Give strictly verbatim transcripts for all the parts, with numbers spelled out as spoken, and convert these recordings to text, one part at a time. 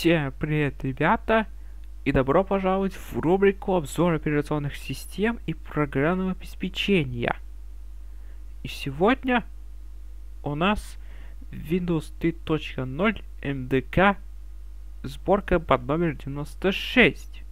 Всем привет, ребята, и добро пожаловать в рубрику обзор операционных систем и программного обеспечения. И сегодня у нас Windows три точка ноль эм дэ ка сборка под номер девяносто шесть.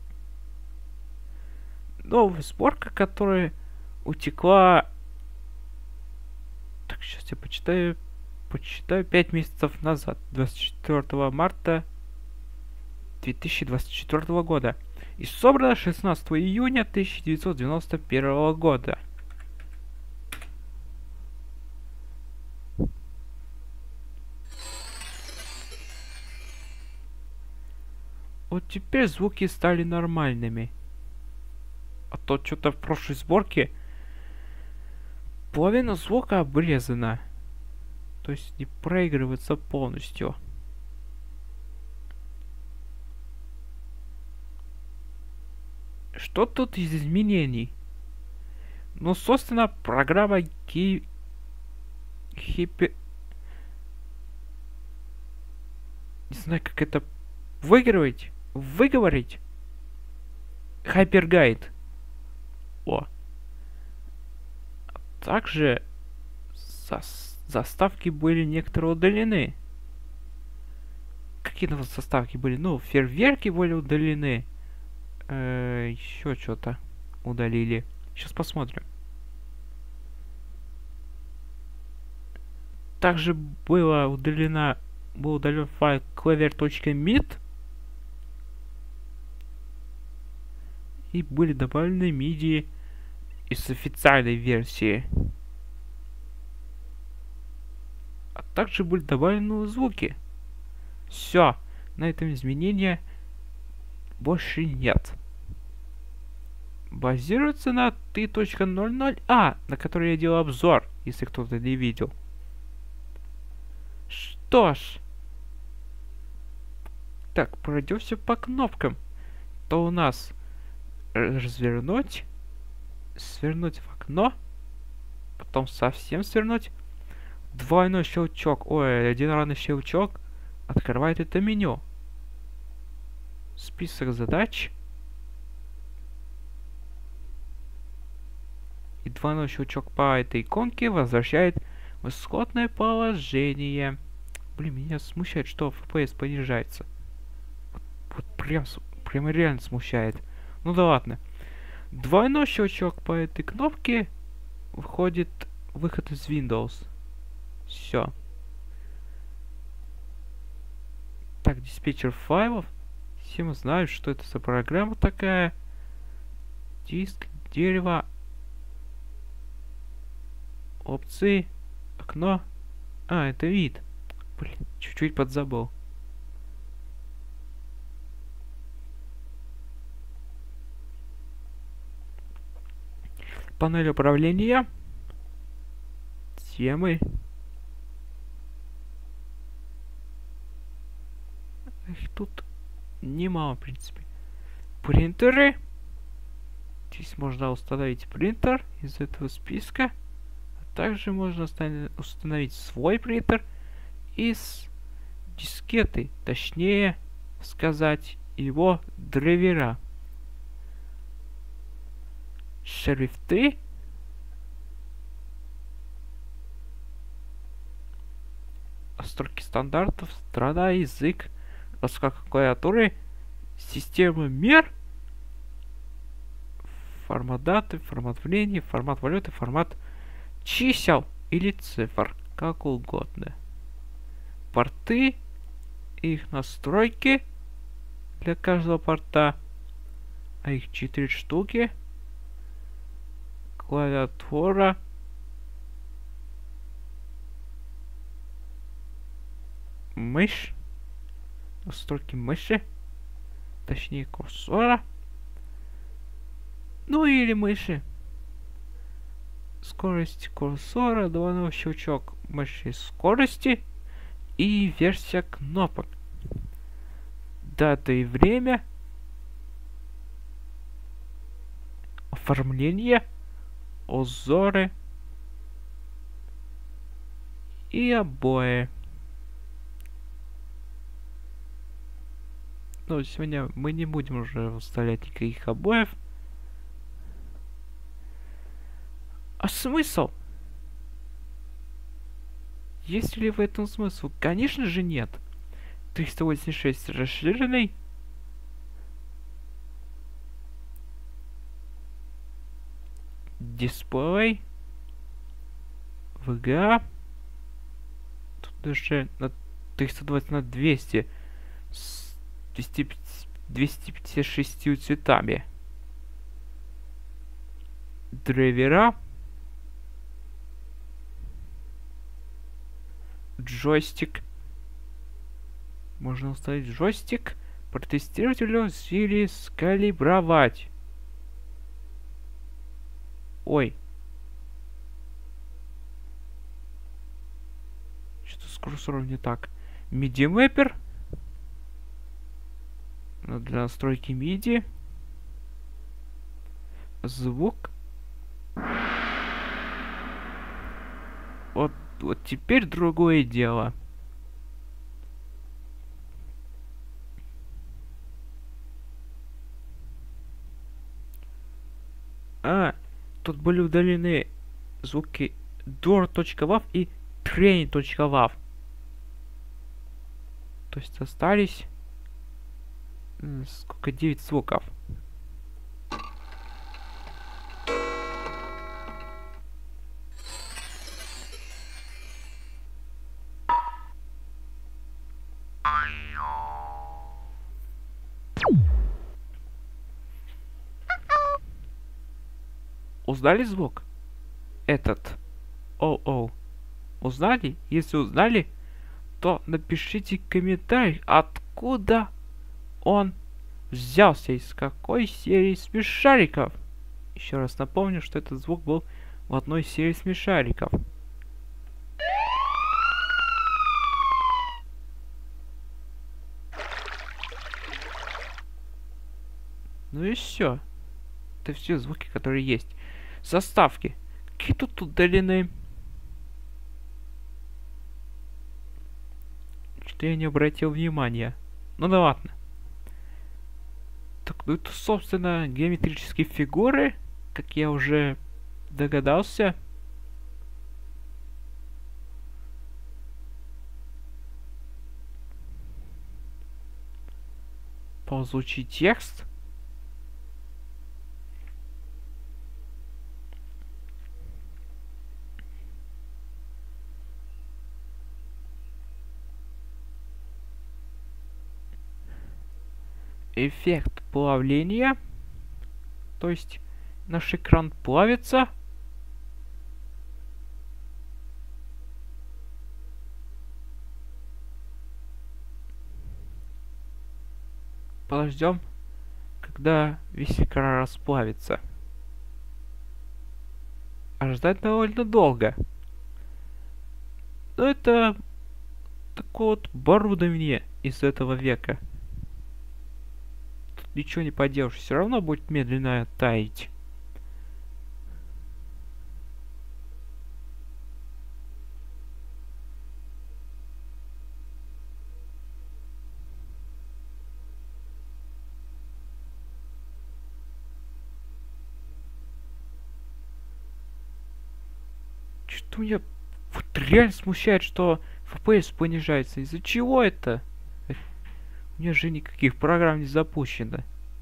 Новая сборка, которая утекла... Так, сейчас я почитаю... Почитаю пять месяцев назад, двадцать четвёртого марта две тысячи двадцать четвёртого года. И собрана шестнадцатого июня тысяча девятьсот девяносто первого года. Вот теперь звуки стали нормальными. А то что-то в прошлой сборке половина звука обрезана. То есть не проигрывается полностью. Что тут из изменений? Ну, собственно, программа Ги... Хипер... Не знаю, как это выигрывать. Выговорить. Hyperguide. О. Также зас... заставки были некоторые удалены. Какие-то заставки были? Ну, фейерверки были удалены. Э, еще что-то удалили. Сейчас посмотрим. Также было удалено, был удален файл clever.mit. И были добавлены миди из официальной версии. А также были добавлены звуки. Все. На этом изменения больше нет. Базируется на три точка ноль ноль а, на который я делал обзор, если кто-то не видел. Что ж. Так, пройдемся по кнопкам. То у нас развернуть, свернуть в окно, потом совсем свернуть. Двойной щелчок, ой, одинарный щелчок открывает это меню. Список задач. И двойной щелчок по этой иконке возвращает в исходное положение. Блин, меня смущает, что эф пи эс понижается. Вот, вот прям, прям реально смущает. Ну да ладно. Двойной щелчок по этой кнопке входит выход из Windows. Все. Так, диспетчер файлов. Все мы знают, что это за программа такая. Диск, дерево. Опции. Окно. А, это вид. Блин, чуть-чуть подзабыл. Панель управления. Темы. Их тут немало, в принципе. Принтеры. Здесь можно установить принтер из этого списка. А также можно установить свой принтер из дискеты. Точнее сказать, его драйвера. Шрифты. Настройки стандартов, страна, язык, раскладка клавиатуры, система мер, формат даты, формат времени, формат валюты, формат чисел или цифр, как угодно. Порты, их настройки для каждого порта, а их четыре штуки. Клавиатура. Мышь. Настройки мыши. Точнее курсора. Ну или мыши. Скорость курсора, двойной щелчок мыши скорости. И версия кнопок. Дата и время. Оформление. Узоры. И обои. но сегодня мы не будем уже вставлять никаких обоев. А смысл? Есть ли в этом смысл? Конечно же нет. триста восемьдесят шесть расширенный. Дисплей. ви джи эй. Тут даже на триста двадцать на двести. С двумястами пятьдесят шестью цветами. Драйвера. Джойстик. Можно установить джойстик, протестировать его или скалибровать. Ой. Что-то с курсором не так. миди мэппер. Для настройки миди. Звук. Вот, вот теперь другое дело. А, тут были удалены звуки door.wav и train.wav. То есть остались сколько? девять звуков. Узнали звук? Этот. Оу-оу. Узнали? Если узнали, то напишите комментарий, откуда он взялся, из какой серии смешариков. Еще раз напомню, что этот звук был в одной серии смешариков. Ну и все. Это все звуки, которые есть. Заставки. Какие тут удалены? Что я не обратил внимания. Ну да ладно. Так, ну это, собственно, геометрические фигуры, как я уже догадался. Ползучий текст. Эффект плавления. То есть наш экран плавится. Подождем, когда весь экран расплавится. А ждать довольно долго. Но это такое вот оборудование из этого века. Тут ничего не поделаешь, все равно будет медленно таять. Что меня вот реально смущает, что эф пи эс понижается. Из-за чего это? У меня же никаких программ не запущено.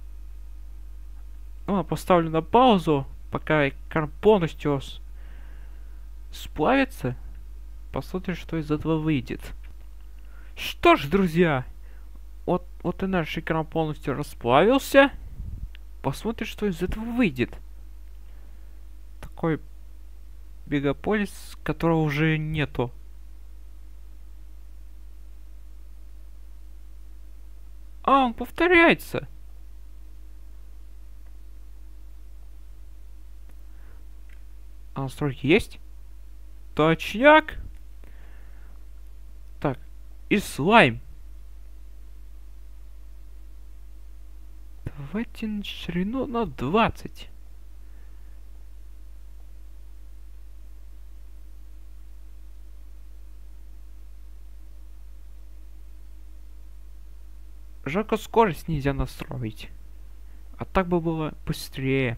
Ну, поставлю на паузу, пока экран полностью сплавится. Посмотрим, что из этого выйдет. Что ж, друзья, вот, вот и наш экран полностью расплавился. Посмотрим, что из этого выйдет. Такой мегаполис, которого уже нету. А, он повторяется. А настройки есть? Точняк. Так, и слайм. Давайте на ширину на двадцать. Жалко, скорость нельзя настроить. А так бы было быстрее.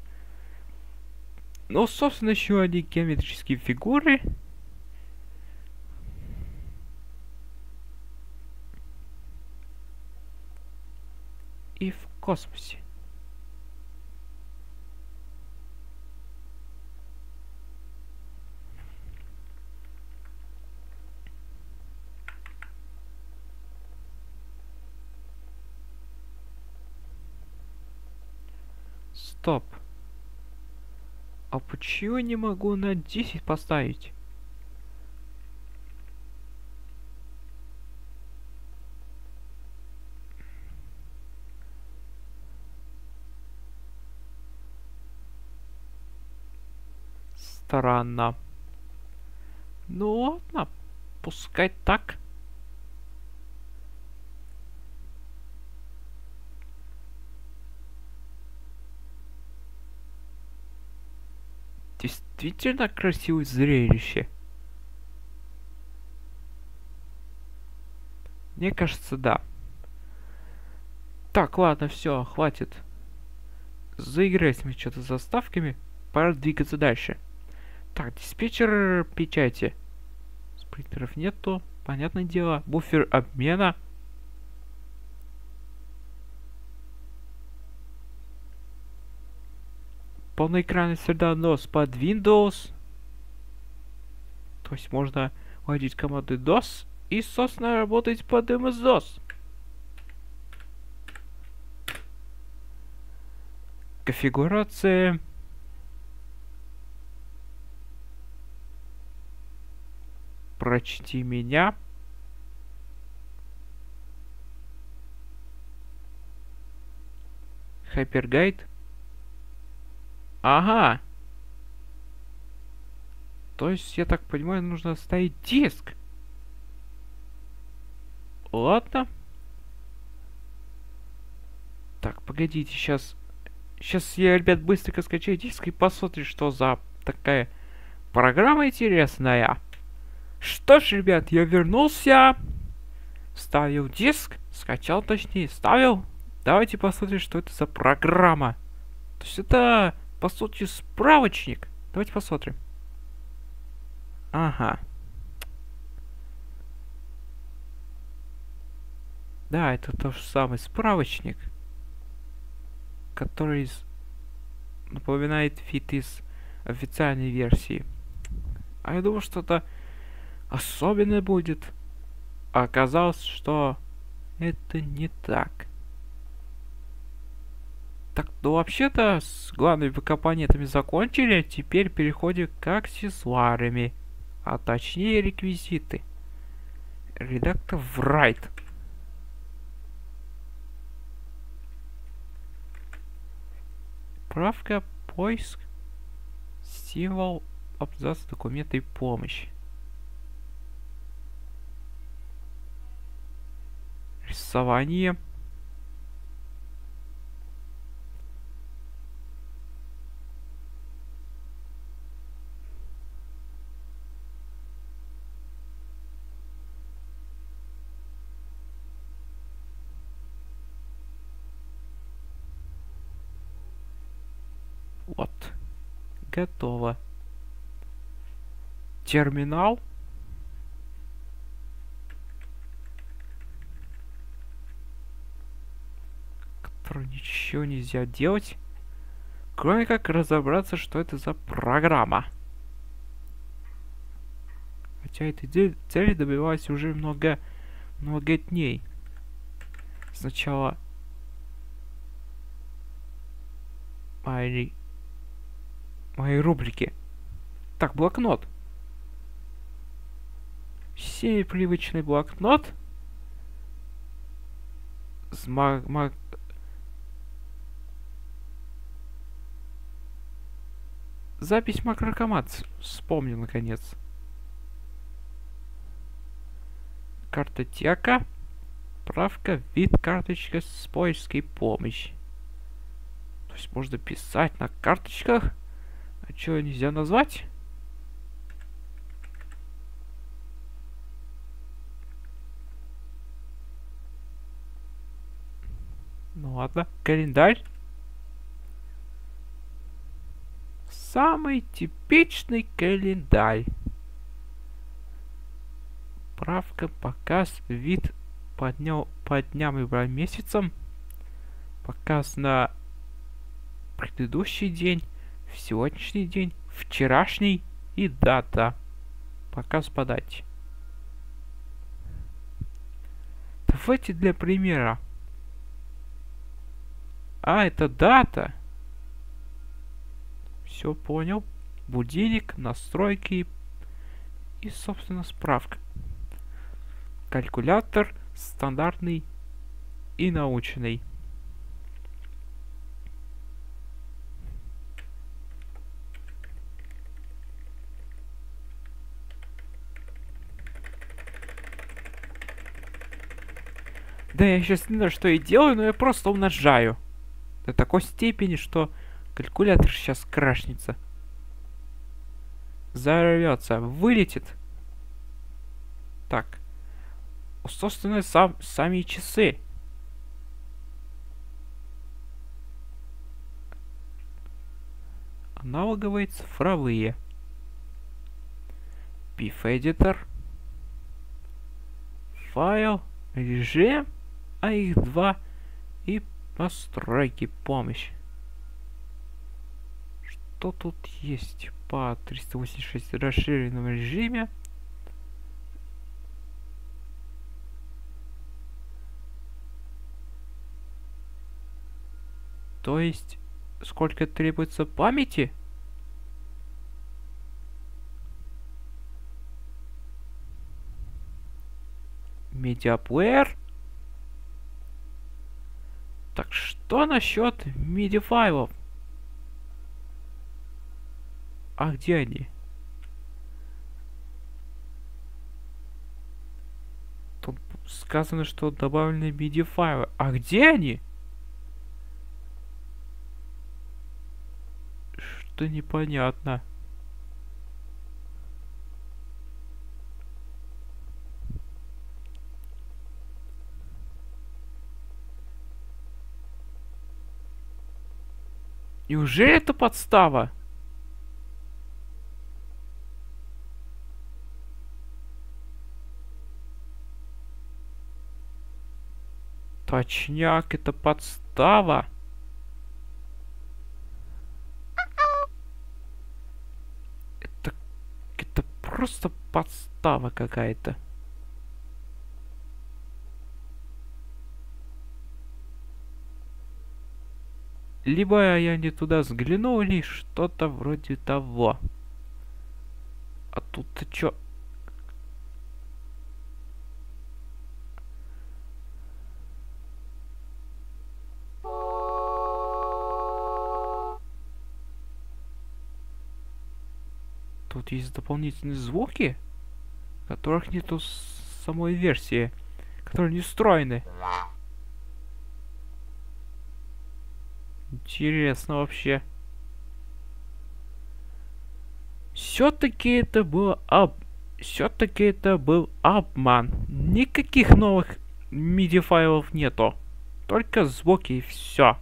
Ну, собственно, еще одни геометрические фигуры. И в космосе. Стоп. А почему я не могу на десять поставить? Странно. Ну ладно, пускай так. Действительно красивое зрелище. Мне кажется, да. Так, ладно, все, хватит. Заиграть мы что-то с заставками. Пора двигаться дальше. Так, диспетчер печати. Спринтеров нету. Понятное дело. Буфер обмена. Полноэкранная среда нос под Windows. То есть можно вводить команды дос и, собственно, работать под эм эс дос. Конфигурация. Прочти меня. Hyperguide. Ага. То есть, я так понимаю, нужно ставить диск. Ладно. Так, погодите, сейчас... Сейчас я, ребят, быстренько скачаю диск и посмотрим, что за такая программа интересная. Что ж, ребят, я вернулся. Ставил диск. Скачал, точнее, ставил. Давайте посмотрим, что это за программа. То есть это, по сути, справочник. Давайте посмотрим. Ага. Да, это тот же самый справочник, который напоминает фит из официальной версии. А я думал, что-то особенное будет. А оказалось, что это не так. Так, ну вообще-то с главными компонентами закончили. Теперь переходим к аксессуарами. А точнее реквизиты. Редактор write. Правка, поиск, символ, абзац, документы и помощь. Рисование. Вот. Готово. Терминал. Который ничего нельзя делать, кроме как разобраться, что это за программа. Хотя этой цели добивалась уже много, много дней. Сначала мои, мои рубрики. Так, блокнот. Всеми привычный блокнот. Зма ма Запись макрокоманд. Вспомнил, наконец. Картотека. Правка, вид, карточка с поиской помощи. То есть можно писать на карточках. А что нельзя назвать? Ну ладно, календарь. Самый типичный календарь. Правка, показ, вид по, дню, по дням и месяцам. Показ на предыдущий день, в сегодняшний день, вчерашний и дата. Показ по дате. Давайте для примера. А, это дата. Все понял. Будильник, настройки и, собственно, справка. Калькулятор стандартный и научный. Да, я сейчас не знаю, что я делаю, но я просто умножаю. До такой степени, что калькулятор сейчас крашнется. Взорвется, вылетит. Так. Собственно, сам, сами часы. Аналоговые цифровые. пиф эдитор. Файл. Режим. А их два. И настройки, помощь. Что тут есть по триста восемьдесят шесть расширенном режиме? То есть, сколько требуется памяти? Медиаплеер. Так что насчет миди файлов? А где они? Тут сказано, что добавлены миди файлы. А где они? Что непонятно. Неужели это подстава? Точняк, это подстава. Это, это просто подстава какая-то. Либо я не туда взглянул, или что-то вроде того. А тут-то чё? Тут есть дополнительные звуки, которых нету в самой версии, которые не встроены. Интересно вообще. Все-таки это было об... Все-таки это был обман. Никаких новых миди файлов нету. Только звуки и все.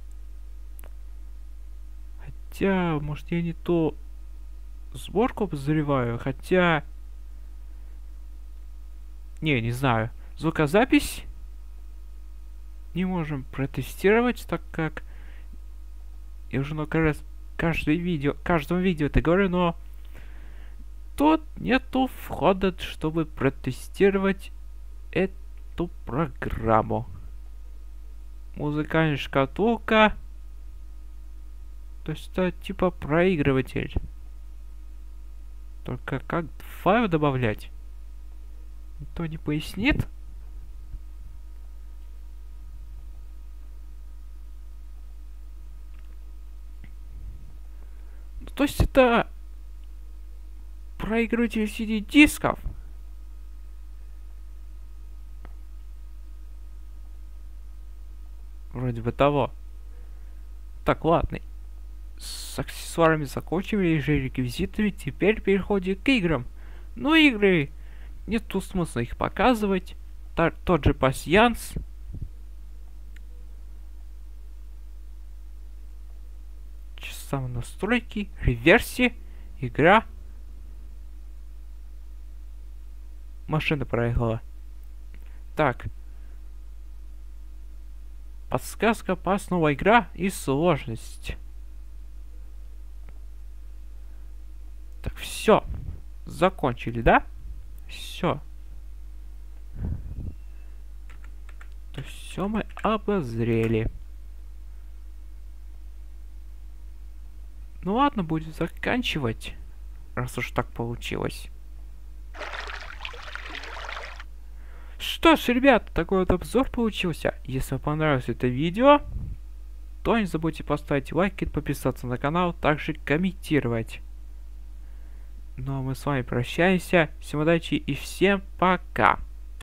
Хотя, может, я не ту сборку подозреваю, хотя... Не, не знаю. Звукозапись не можем протестировать, так как я уже много раз каждое видео, каждом видео это говорю, но тут нету входа, чтобы протестировать эту программу. Музыкальная шкатулка. То есть это типа проигрыватель. Только как файл добавлять? Никто не пояснит? То есть это проигрыватель си ди-дисков. Вроде бы того. Так, ладно. С аксессуарами закончили, же реквизитами. Теперь переходим к играм. Ну, игры... Нету смысла их показывать. Та тот же пасьянс. самонастройки, реверсии, игра. Машина проехала. Так. Подсказка, основа игра и сложность. Так, все. Закончили, да? Все. То все мы обозрели. Ну ладно, будем заканчивать, раз уж так получилось. Что ж, ребят, такой вот обзор получился. Если вам понравилось это видео, то не забудьте поставить лайк и подписаться на канал, также комментировать. Ну а мы с вами прощаемся. Всем удачи и всем пока.